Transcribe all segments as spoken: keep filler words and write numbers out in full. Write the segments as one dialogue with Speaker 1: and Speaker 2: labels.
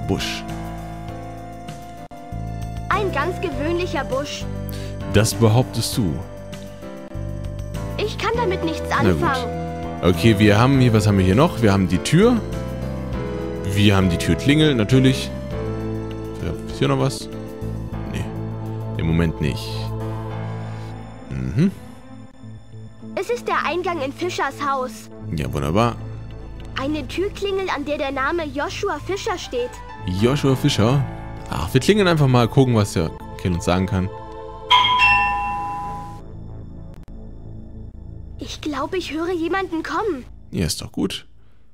Speaker 1: Busch.
Speaker 2: Ein ganz gewöhnlicher Busch.
Speaker 1: Das behauptest du.
Speaker 2: Ich kann damit nichts
Speaker 1: Na gut.
Speaker 2: anfangen.
Speaker 1: Okay, wir haben hier, was haben wir hier noch? Wir haben die Tür. Wir haben die Türklingel, natürlich. Ist hier noch was? Nee. Im Moment nicht. Mhm.
Speaker 2: Es ist der Eingang in Fischers Haus.
Speaker 1: Ja, wunderbar.
Speaker 2: Eine Türklingel, an der der Name Joshua Fischer steht.
Speaker 1: Joshua Fischer. Ach, wir klingeln einfach mal, gucken, was der Ken uns sagen kann.
Speaker 2: Ich glaube, ich höre jemanden kommen.
Speaker 1: Ja, ist doch gut.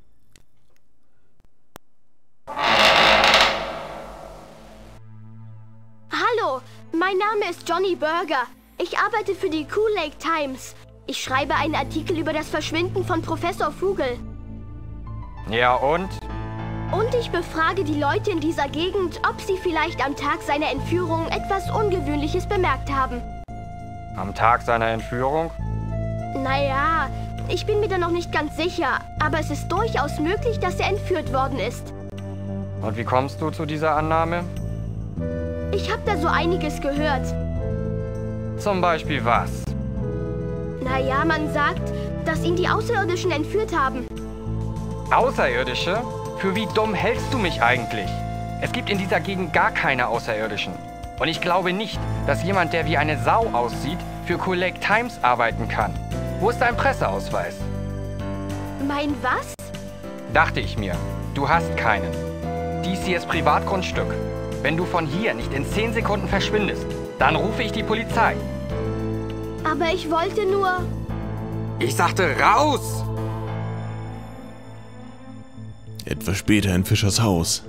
Speaker 2: Hallo, mein Name ist Johnny Burger. Ich arbeite für die Cool Lake Times. Ich schreibe einen Artikel über das Verschwinden von Professor Vogel.
Speaker 3: Ja, und?
Speaker 2: Und ich befrage die Leute in dieser Gegend, ob sie vielleicht am Tag seiner Entführung etwas Ungewöhnliches bemerkt haben.
Speaker 3: Am Tag seiner Entführung?
Speaker 2: Naja, ich bin mir da noch nicht ganz sicher, aber es ist durchaus möglich, dass er entführt worden ist.
Speaker 3: Und wie kommst du zu dieser Annahme?
Speaker 2: Ich habe da so einiges gehört.
Speaker 3: Zum Beispiel was?
Speaker 2: Naja, man sagt, dass ihn die Außerirdischen entführt haben.
Speaker 3: Außerirdische? Für wie dumm hältst du mich eigentlich? Es gibt in dieser Gegend gar keine Außerirdischen. Und ich glaube nicht, dass jemand, der wie eine Sau aussieht, für Cool Lake Times arbeiten kann. Wo ist dein Presseausweis?
Speaker 2: Mein was?
Speaker 3: Dachte ich mir. Du hast keinen. Dies hier ist Privatgrundstück. Wenn du von hier nicht in zehn Sekunden verschwindest, dann rufe ich die Polizei.
Speaker 2: Aber ich wollte nur...
Speaker 3: Ich sagte raus!
Speaker 1: Etwas später in Fischers Haus.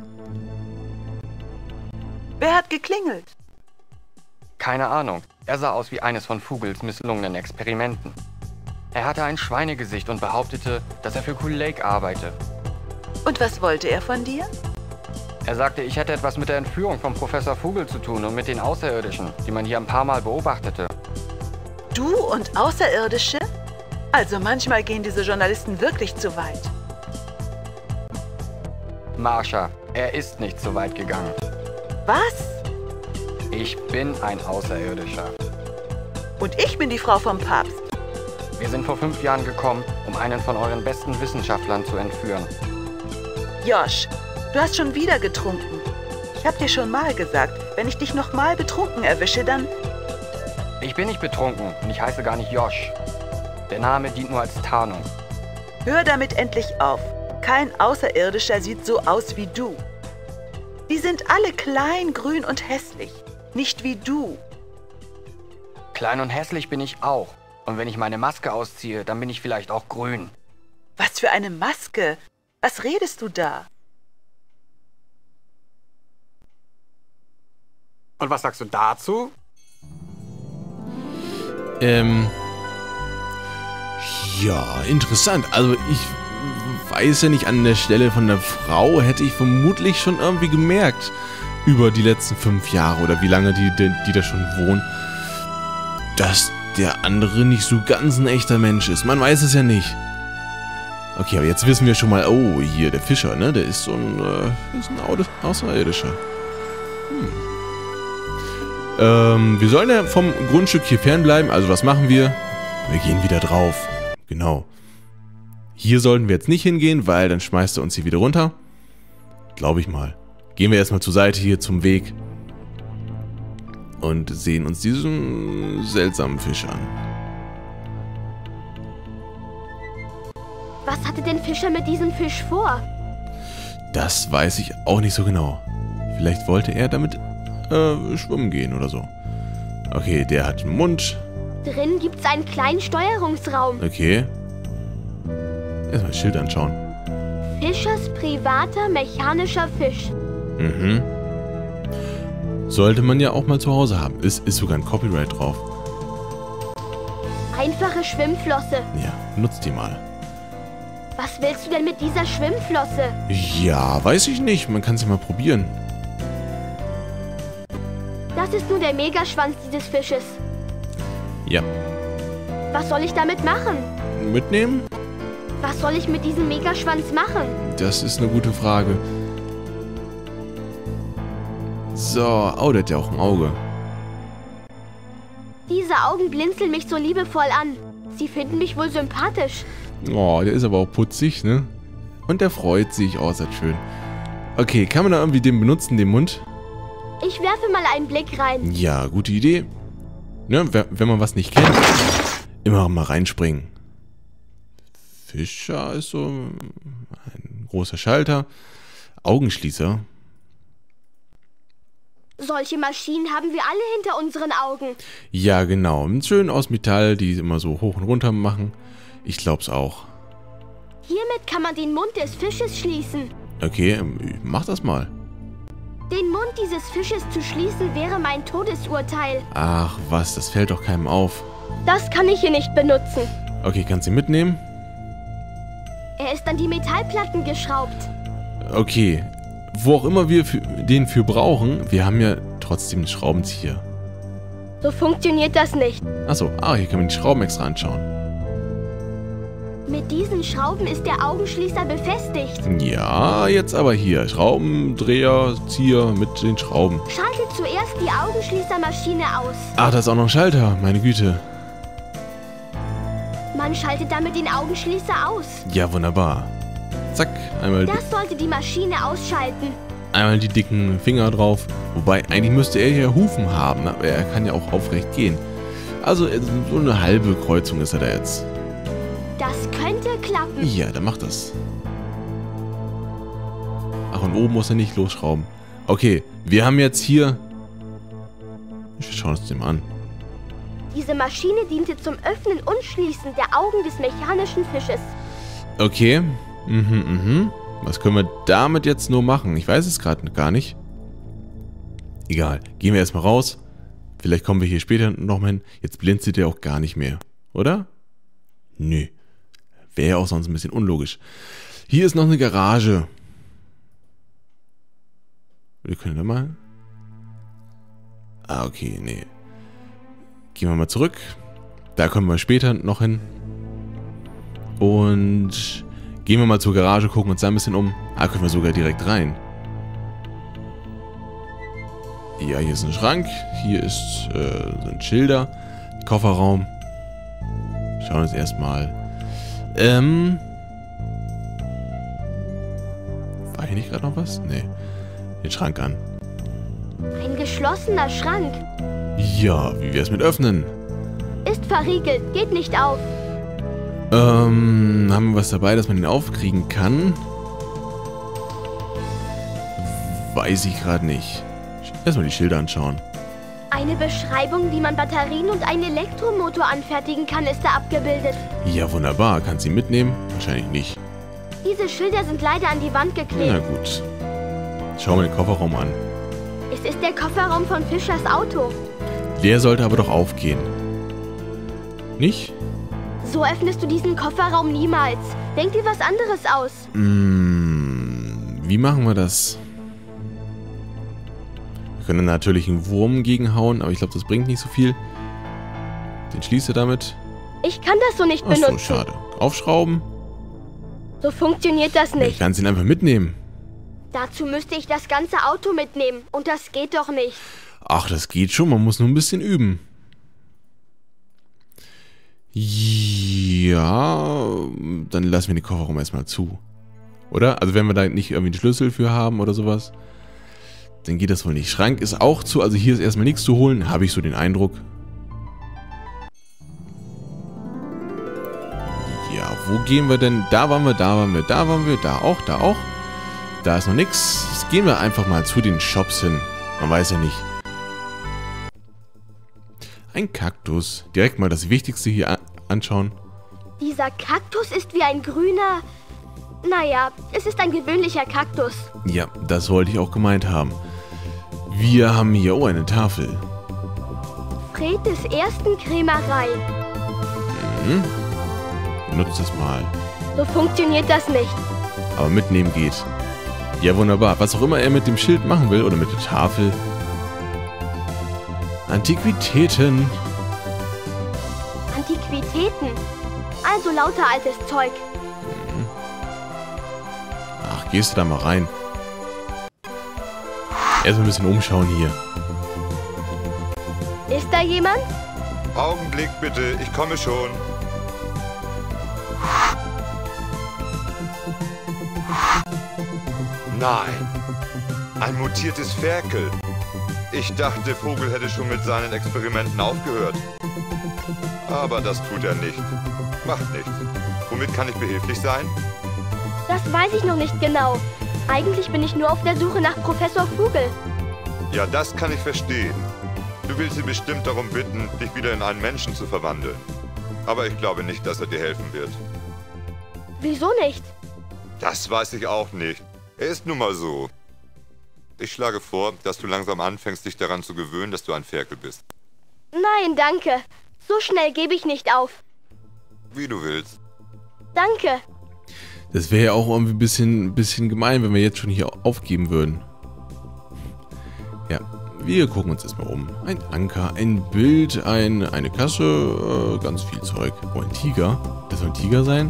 Speaker 4: Wer hat geklingelt?
Speaker 3: Keine Ahnung. Er sah aus wie eines von Vogels misslungenen Experimenten. Er hatte ein Schweinegesicht und behauptete, dass er für Cool Lake arbeite.
Speaker 4: Und was wollte er von dir?
Speaker 3: Er sagte, ich hätte etwas mit der Entführung von Professor Vogel zu tun und mit den Außerirdischen, die man hier ein paar Mal beobachtete.
Speaker 4: Du und Außerirdische? Also manchmal gehen diese Journalisten wirklich zu weit.
Speaker 3: Marsha, er ist nicht so weit gegangen.
Speaker 4: Was?
Speaker 3: Ich bin ein Außerirdischer.
Speaker 4: Und ich bin die Frau vom Papst.
Speaker 3: Wir sind vor fünf Jahren gekommen, um einen von euren besten Wissenschaftlern zu entführen.
Speaker 4: Josh, du hast schon wieder getrunken. Ich hab dir schon mal gesagt, wenn ich dich noch mal betrunken erwische, dann...
Speaker 3: Ich bin nicht betrunken und ich heiße gar nicht Josh. Der Name dient nur als Tarnung.
Speaker 4: Hör damit endlich auf. Kein Außerirdischer sieht so aus wie du. Die sind alle klein, grün und hässlich. Nicht wie du.
Speaker 3: Klein und hässlich bin ich auch. Und wenn ich meine Maske ausziehe, dann bin ich vielleicht auch grün.
Speaker 4: Was für eine Maske? Was redest du da?
Speaker 5: Und was sagst du dazu?
Speaker 1: Ähm... Ja, interessant. Also ich weiß ja nicht, an der Stelle von der Frau hätte ich vermutlich schon irgendwie gemerkt, über die letzten fünf Jahre oder wie lange die, die, die da schon wohnen, dass der andere nicht so ganz ein echter Mensch ist. Man weiß es ja nicht. Okay, aber jetzt wissen wir schon mal, oh, hier, der Fischer, ne, der ist so ein, äh, ist ein Außerirdischer. Hm. Ähm, wir sollen ja vom Grundstück hier fernbleiben, also was machen wir? Wir gehen wieder drauf. Genau. Hier sollten wir jetzt nicht hingehen, weil dann schmeißt er uns hier wieder runter. Glaube ich mal. Gehen wir erstmal zur Seite hier zum Weg. Und sehen uns diesen seltsamen Fisch an.
Speaker 2: Was hatte denn Fischer mit diesem Fisch vor?
Speaker 1: Das weiß ich auch nicht so genau. Vielleicht wollte er damit äh, schwimmen gehen oder so. Okay, der hat einen Mund.
Speaker 2: Drin gibt's einen kleinen Steuerungsraum.
Speaker 1: Okay. Erstmal das Schild anschauen.
Speaker 2: Fischers privater mechanischer Fisch.
Speaker 1: Mhm. Sollte man ja auch mal zu Hause haben. Ist, ist sogar ein Copyright drauf.
Speaker 2: Einfache Schwimmflosse.
Speaker 1: Ja, nutzt die mal.
Speaker 2: Was willst du denn mit dieser Schwimmflosse?
Speaker 1: Ja, weiß ich nicht. Man kann es ja mal probieren.
Speaker 2: Das ist nur der Megaschwanz dieses Fisches.
Speaker 1: Ja.
Speaker 2: Was soll ich damit machen?
Speaker 1: Mitnehmen?
Speaker 2: Was soll ich mit diesem Megaschwanz machen?
Speaker 1: Das ist eine gute Frage. So, oh, der hat ja auch ein Auge.
Speaker 2: Diese Augen blinzeln mich so liebevoll an. Sie finden mich wohl sympathisch.
Speaker 1: Oh, der ist aber auch putzig, ne? Und der freut sich. Oh, ist das schön. Okay, kann man da irgendwie den benutzen, den Mund?
Speaker 2: Ich werfe mal einen Blick rein.
Speaker 1: Ja, gute Idee. Ne, wenn man was nicht kennt, immer mal reinspringen. Fischer ist so ein großer Schalter. Augenschließer.
Speaker 2: Solche Maschinen haben wir alle hinter unseren Augen.
Speaker 1: Ja, genau. Schön aus Metall, die immer so hoch und runter machen. Ich glaub's auch.
Speaker 2: Hiermit kann man den Mund des Fisches schließen.
Speaker 1: Okay, mach das mal.
Speaker 2: Den Mund dieses Fisches zu schließen wäre mein Todesurteil.
Speaker 1: Ach was, das fällt doch keinem auf.
Speaker 2: Das kann ich hier nicht benutzen.
Speaker 1: Okay, kannst du ihn mitnehmen?
Speaker 2: Er ist an die Metallplatten geschraubt.
Speaker 1: Okay, wo auch immer wir für, den für brauchen, wir haben ja trotzdem einen Schraubenzieher.
Speaker 2: So funktioniert das nicht.
Speaker 1: Achso, ah, hier kann man die Schrauben extra anschauen.
Speaker 2: Mit diesen Schrauben ist der Augenschließer befestigt.
Speaker 1: Ja, jetzt aber hier. Schraubendreher, Zieher mit den Schrauben.
Speaker 2: Schaltet zuerst die Augenschließermaschine aus.
Speaker 1: Ach, da ist auch noch ein Schalter, meine Güte.
Speaker 2: Man schaltet damit den Augenschließer aus.
Speaker 1: Ja, wunderbar. Zack, einmal,
Speaker 2: Das sollte die Maschine ausschalten.
Speaker 1: einmal die dicken Finger drauf. Wobei, eigentlich müsste er ja Hufen haben, aber er kann ja auch aufrecht gehen. Also so eine halbe Kreuzung ist er da jetzt.
Speaker 2: Das könnte klappen.
Speaker 1: Ja, dann macht das. Ach, und oben muss er nicht losschrauben. Okay, wir haben jetzt hier... Wir schauen uns den mal an.
Speaker 2: Diese Maschine diente zum Öffnen und Schließen der Augen des mechanischen Fisches.
Speaker 1: Okay. Mhm, mhm. Was können wir damit jetzt nur machen? Ich weiß es gerade gar nicht. Egal. Gehen wir erstmal raus. Vielleicht kommen wir hier später noch mal hin. Jetzt blinzelt er auch gar nicht mehr. Oder? Nö. Wäre ja auch sonst ein bisschen unlogisch. Hier ist noch eine Garage. Wir können da mal... Ah, okay, nee. Gehen wir mal zurück. Da kommen wir später noch hin. Und gehen wir mal zur Garage, gucken uns da ein bisschen um. Ah, können wir sogar direkt rein. Ja, hier ist ein Schrank. Hier ist, äh, sind Schilder. Kofferraum. Schauen wir uns erstmal. Ähm. War hier nicht gerade noch was? Nee. Den Schrank an.
Speaker 2: Ein geschlossener Schrank.
Speaker 1: Ja, wie wär's mit öffnen?
Speaker 2: Ist verriegelt, geht nicht auf.
Speaker 1: Ähm, haben wir was dabei, dass man den aufkriegen kann? Weiß ich gerade nicht. Erstmal die Schilder anschauen.
Speaker 2: Eine Beschreibung, wie man Batterien und einen Elektromotor anfertigen kann, ist da abgebildet.
Speaker 1: Ja, wunderbar. Kannst du ihn mitnehmen? Wahrscheinlich nicht.
Speaker 2: Diese Schilder sind leider an die Wand
Speaker 1: Na
Speaker 2: geklebt.
Speaker 1: gut. Schauen wir den Kofferraum an.
Speaker 2: Es ist der Kofferraum von Fischers Auto.
Speaker 1: Der sollte aber doch aufgehen. Nicht?
Speaker 2: So öffnest du diesen Kofferraum niemals. Denk dir was anderes aus.
Speaker 1: Hm, wie machen wir das? Wir können natürlich einen Wurm gegenhauen, aber ich glaube, das bringt nicht so viel. Den schließt er damit.
Speaker 2: Ich kann das so nicht
Speaker 1: Ach so,
Speaker 2: benutzen.
Speaker 1: schade. Aufschrauben.
Speaker 2: So funktioniert das
Speaker 1: Ich
Speaker 2: nicht.
Speaker 1: kann ihn einfach mitnehmen.
Speaker 2: Dazu müsste ich das ganze Auto mitnehmen. Und das geht doch nicht.
Speaker 1: Ach, das geht schon. Man muss nur ein bisschen üben. Ja, dann lassen wir den Kofferraum erstmal zu. Oder? Also wenn wir da nicht irgendwie einen Schlüssel für haben oder sowas, dann geht das wohl nicht. Schrank ist auch zu, also hier ist erstmal nichts zu holen, habe ich so den Eindruck. Ja, wo gehen wir denn? Da waren wir, da waren wir, da waren wir, da auch, da auch. Da ist noch nichts. Jetzt gehen wir einfach mal zu den Shops hin. Man weiß ja nicht. Ein Kaktus. Direkt mal das Wichtigste hier anschauen.
Speaker 2: Dieser Kaktus ist wie ein grüner... Naja, es ist ein gewöhnlicher Kaktus.
Speaker 1: Ja, das wollte ich auch gemeint haben. Wir haben hier, oh, eine Tafel.
Speaker 2: Fred des ersten Krämerei.
Speaker 1: Mhm. Benutzt das mal.
Speaker 2: So funktioniert das nicht.
Speaker 1: Aber mitnehmen geht. Ja, wunderbar. Was auch immer er mit dem Schild machen will oder mit der Tafel. Antiquitäten.
Speaker 2: Antiquitäten. Also lauter altes Zeug.
Speaker 1: Ach, gehst du da mal rein. Erstmal ein bisschen umschauen hier.
Speaker 2: Ist da jemand?
Speaker 6: Augenblick bitte, ich komme schon. Nein, ein mutiertes Ferkel. Ich dachte, der Vogel hätte schon mit seinen Experimenten aufgehört. Aber das tut er nicht. Macht nichts. Womit kann ich behilflich sein?
Speaker 2: Das weiß ich noch nicht genau. Eigentlich bin ich nur auf der Suche nach Professor Vogel.
Speaker 6: Ja, das kann ich verstehen. Du willst ihn bestimmt darum bitten, dich wieder in einen Menschen zu verwandeln. Aber ich glaube nicht, dass er dir helfen wird.
Speaker 2: Wieso nicht?
Speaker 6: Das weiß ich auch nicht. Er ist nun mal so. Ich schlage vor, dass du langsam anfängst, dich daran zu gewöhnen, dass du ein Ferkel bist.
Speaker 2: Nein, danke. So schnell gebe ich nicht auf.
Speaker 6: Wie du willst.
Speaker 2: Danke.
Speaker 1: Das wäre ja auch irgendwie ein bisschen, bisschen gemein, wenn wir jetzt schon hier aufgeben würden. Ja, wir gucken uns erstmal um. Ein Anker, ein Bild, ein, eine Kasse, äh, ganz viel Zeug. Oh, ein Tiger. Das soll ein Tiger sein?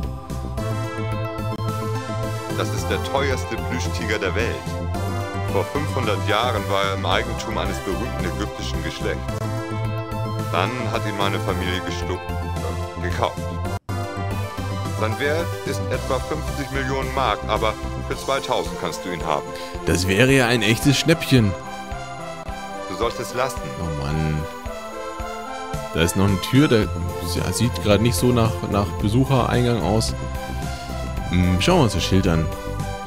Speaker 6: Das ist der teuerste Plüschtiger der Welt. Vor fünfhundert Jahren war er im Eigentum eines berühmten ägyptischen Geschlechts. Dann hat ihn meine Familie gestuckt, äh, gekauft. Sein Wert ist etwa fünfzig Millionen Mark, aber für zweitausend kannst du ihn haben.
Speaker 1: Das wäre ja ein echtes Schnäppchen.
Speaker 6: Du sollst es lassen.
Speaker 1: Oh Mann. Da ist noch eine Tür, der ja, sieht gerade nicht so nach, nach Besuchereingang aus. Hm, schauen wir uns das Schild an.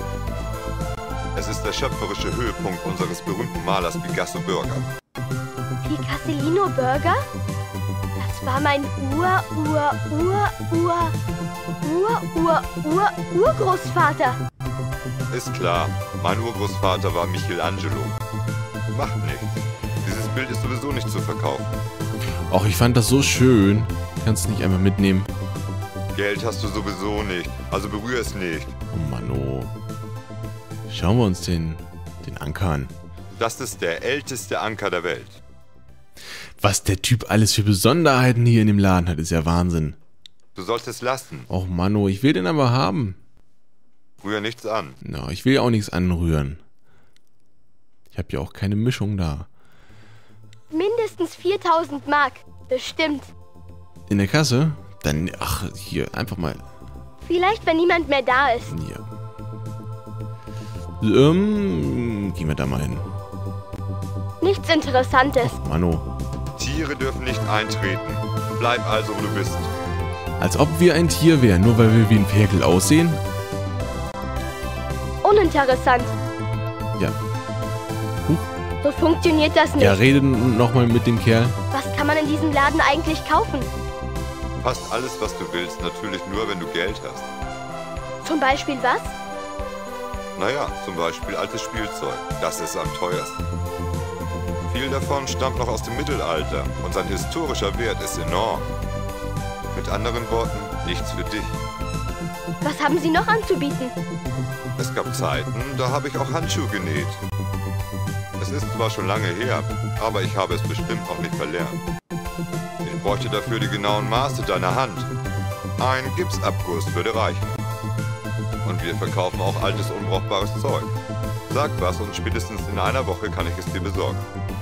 Speaker 6: Es ist der schöpferische Höhepunkt unseres berühmten Malers Picasso Burger.
Speaker 2: Picassolino Burger? Das war mein Ur, Ur, Ur, Ur, Ur, Ur, Ur, Urgroßvater.
Speaker 6: Ist klar, mein Urgroßvater war Michelangelo. Macht nichts. Dieses Bild ist sowieso nicht zu verkaufen.
Speaker 1: Ach, ich fand das so schön. Kannst du nicht einfach mitnehmen?
Speaker 6: Geld hast du sowieso nicht, also berühr es nicht.
Speaker 1: Oh Mann, oh. Schauen wir uns den, den Anker an.
Speaker 6: Das ist der älteste Anker der Welt.
Speaker 1: Was der Typ alles für Besonderheiten hier in dem Laden hat, ist ja Wahnsinn.
Speaker 6: Du sollst es lassen.
Speaker 1: Och Manno, ich will den aber haben.
Speaker 6: Rühr nichts an.
Speaker 1: Na, ich will ja auch nichts anrühren. Ich habe ja auch keine Mischung da.
Speaker 2: Mindestens viertausend Mark. Bestimmt.
Speaker 1: In der Kasse? Dann, ach, hier, einfach mal.
Speaker 2: Vielleicht, wenn niemand mehr da ist.
Speaker 1: Ja. Ähm, gehen wir da mal hin.
Speaker 2: Nichts Interessantes.
Speaker 1: Och, Manno.
Speaker 6: Tiere dürfen nicht eintreten. Bleib also, wo du bist.
Speaker 1: Als ob wir ein Tier wären, nur weil wir wie ein Ferkel aussehen?
Speaker 2: Uninteressant.
Speaker 1: Ja. Huch.
Speaker 2: So funktioniert das nicht.
Speaker 1: Ja, rede nochmal mit dem Kerl.
Speaker 2: Was kann man in diesem Laden eigentlich kaufen?
Speaker 6: Fast alles, was du willst, natürlich nur, wenn du Geld hast.
Speaker 2: Zum Beispiel was?
Speaker 6: Naja, zum Beispiel altes Spielzeug. Das ist am teuersten. Viel davon stammt noch aus dem Mittelalter und sein historischer Wert ist enorm. Mit anderen Worten, nichts für dich.
Speaker 2: Was haben Sie noch anzubieten?
Speaker 6: Es gab Zeiten, da habe ich auch Handschuhe genäht. Es ist zwar schon lange her, aber ich habe es bestimmt auch nicht verlernt. Ich bräuchte dafür die genauen Maße deiner Hand. Ein Gipsabguss würde reichen. Und wir verkaufen auch altes, unbrauchbares Zeug. Sag was und spätestens in einer Woche kann ich es dir besorgen.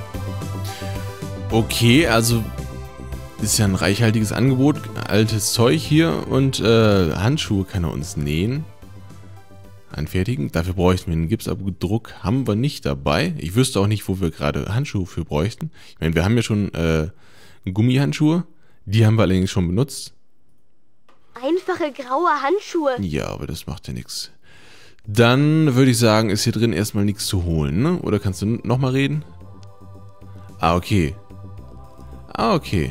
Speaker 1: Okay, also ist ja ein reichhaltiges Angebot. Altes Zeug hier und äh, Handschuhe kann er uns nähen. Anfertigen. Dafür bräuchten wir einen Gipsabdruck. Haben wir nicht dabei. Ich wüsste auch nicht, wo wir gerade Handschuhe für bräuchten. Ich meine, wir haben ja schon äh, Gummihandschuhe. Die haben wir allerdings schon benutzt.
Speaker 2: Einfache graue Handschuhe.
Speaker 1: Ja, aber das macht ja nichts. Dann würde ich sagen, ist hier drin erstmal nichts zu holen, ne? Oder kannst du nochmal reden? Ah, okay. Ah, okay.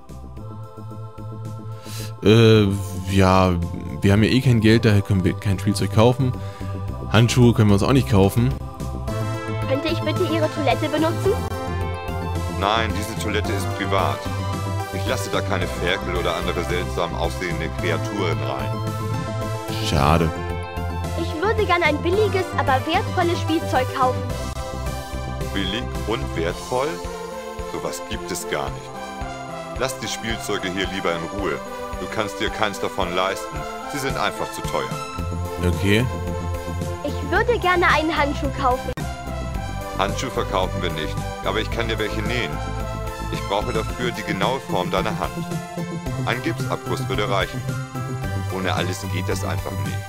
Speaker 1: Äh, ja, wir haben ja eh kein Geld, daher können wir kein Spielzeug kaufen. Handschuhe können wir uns auch nicht kaufen.
Speaker 2: Könnte ich bitte Ihre Toilette benutzen?
Speaker 6: Nein, diese Toilette ist privat. Ich lasse da keine Ferkel oder andere seltsam aussehende Kreaturen rein.
Speaker 1: Schade.
Speaker 2: Ich würde gern ein billiges, aber wertvolles Spielzeug kaufen.
Speaker 6: Billig und wertvoll? Sowas gibt es gar nicht. Lass die Spielzeuge hier lieber in Ruhe. Du kannst dir keins davon leisten. Sie sind einfach zu teuer.
Speaker 1: Okay.
Speaker 2: Ich würde gerne einen Handschuh kaufen.
Speaker 6: Handschuhe verkaufen wir nicht, aber ich kann dir welche nähen. Ich brauche dafür die genaue Form deiner Hand. Ein Gipsabguss würde reichen. Ohne alles geht das einfach nicht.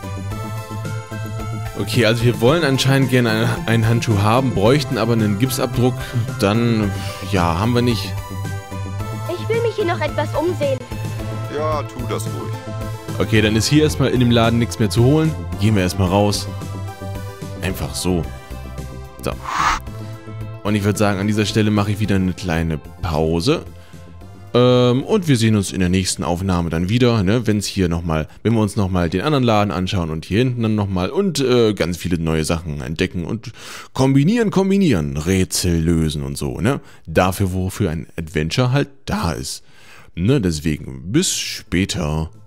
Speaker 1: Okay, also wir wollen anscheinend gerne einen, einen Handschuh haben, bräuchten aber einen Gipsabdruck. Dann, ja, haben wir nicht.
Speaker 2: Ich will mich hier noch etwas umsehen.
Speaker 6: Ja, tu das ruhig.
Speaker 1: Okay, dann ist hier erstmal in dem Laden nichts mehr zu holen. Gehen wir erstmal raus. Einfach so. So. Und ich würde sagen, an dieser Stelle mache ich wieder eine kleine Pause. Ähm, und wir sehen uns in der nächsten Aufnahme dann wieder, ne, wenn es hier nochmal, wenn wir uns nochmal den anderen Laden anschauen und hier hinten dann nochmal und äh, ganz viele neue Sachen entdecken und kombinieren, kombinieren, Rätsel lösen und so, ne. Dafür, wofür ein Adventure halt da ist. Ne, deswegen, bis später.